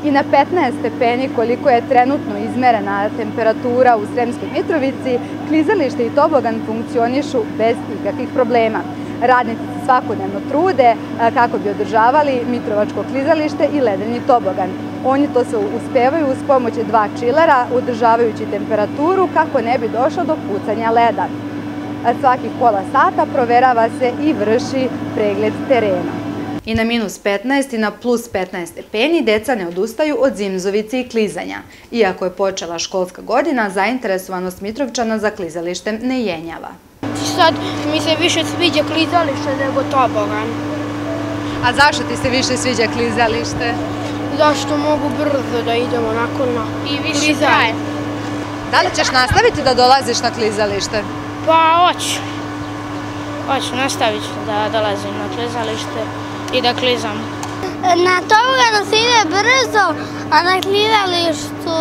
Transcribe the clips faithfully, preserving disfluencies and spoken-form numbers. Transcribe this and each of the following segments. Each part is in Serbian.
I na petnaest stepeni koliko je trenutno izmerena temperatura u Sremskoj Mitrovici, klizalište i tobogan funkcionišu bez ikakvih problema. Radnici se svakodnevno trude kako bi održavali Mitrovačko klizalište i ledeni tobogan. Oni to se uspevaju uz pomoć dva čilera, održavajući temperaturu kako ne bi došlo do pucanja leda. Svakih pola sata proverava se i vrši pregled terena. I na minus petnaest i na plus petnaest stepeni deca ne odustaju od zimzovice i klizanja. Iako je počela školska godina, zainteresovanost Mitrovčana za klizalištem ne jenjava. Sad mi se više sviđa klizalište nego tobogan. A zašto ti se više sviđa klizalište? Zašto mogu brzo da idem onako na i više traje. Da li ćeš nastaviti da dolaziš na klizalište? Pa hoću. Hoću, nastavit ću da dolazim na klizalište i da klizam. Na toboganu se ide brzo, a na klizalištu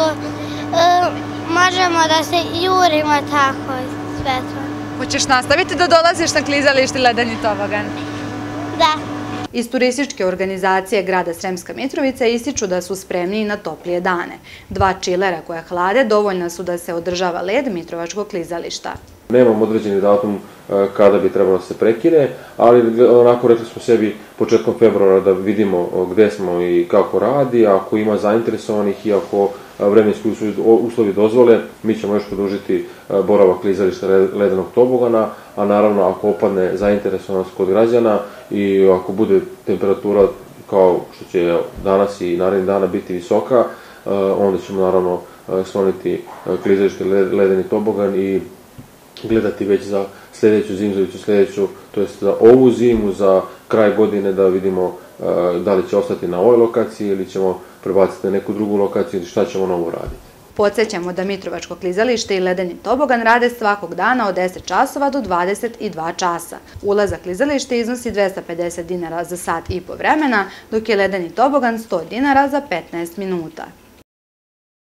možemo da se jurimo tako sve to. Hoćeš nastaviti da dolaziš na klizalište ledeni tobogan? Da. Iz turističke organizacije grada Sremska Mitrovica ističu da su spremni i na toplije dane. Dva čilera koja hlade dovoljna su da se održava led Mitrovačkog klizališta. Nemam određeni datum kada bi trebalo da se prekine, ali onako rekli smo sebi početkom februara da vidimo gde smo i kako radi, ako ima zainteresovanih i ako vremenski uslovi dozvole, mi ćemo još produžiti boravak klizališta ledenog tobogana, a naravno ako opadne zainteresovanost kod građana i ako bude temperatura kao što će danas i narednih dana biti visoka, onda ćemo naravno skloniti klizalište ledeni tobogan i gledati već za sljedeću zimzovicu, sljedeću, to jest za ovu zimu, za kraj godine da vidimo da li će ostati na ovoj lokaciji ili ćemo prebaciti na neku drugu lokaciju ili šta ćemo novo raditi. Podsjećamo da Mitrovačko klizalište i ledeni tobogan rade svakog dana od deset časova do dvadeset dva časa. Ulaz za klizalište iznosi dvesta pedeset dinara za sat i po vremena, dok je ledeni tobogan sto dinara za petnaest minuta.